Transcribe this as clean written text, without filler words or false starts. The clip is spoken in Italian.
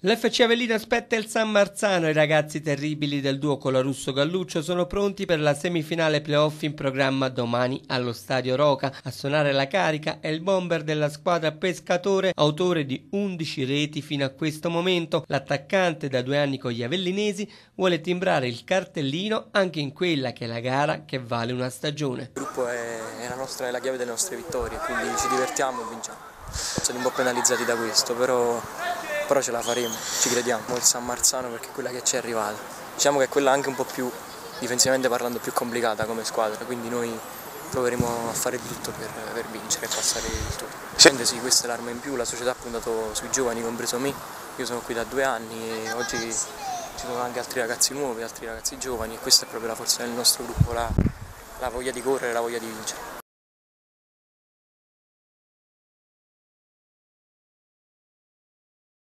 L'FC Avellino aspetta il San Marzano. I ragazzi terribili del duo Colarusso Galluccio sono pronti per la semifinale playoff in programma domani allo Stadio Roca. A suonare la carica è il bomber della squadra Pescatore, autore di 11 reti fino a questo momento. L'attaccante, da 2 anni con gli avellinesi, vuole timbrare il cartellino anche in quella che è la gara che vale una stagione. Il gruppo è la chiave delle nostre vittorie, quindi ci divertiamo e vinciamo. Siamo un po' penalizzati da questo, però ce la faremo, ci crediamo. Il San Marzano perché è quella che ci è arrivata. Diciamo che è quella anche un po' più, difensivamente parlando, più complicata come squadra, quindi noi proveremo a fare tutto per vincere e passare il turno. Sì, questa è l'arma in più, la società ha puntato sui giovani, compreso me. Io sono qui da 2 anni e oggi ci sono anche altri ragazzi nuovi, altri ragazzi giovani, e questa è proprio la forza del nostro gruppo, la voglia di correre, la voglia di vincere.